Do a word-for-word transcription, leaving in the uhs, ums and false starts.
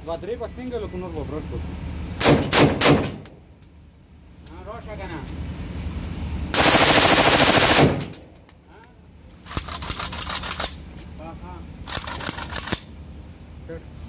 Baterii pe single cu urmă proștul. Am roșa gana. Ha? Ha. Ha.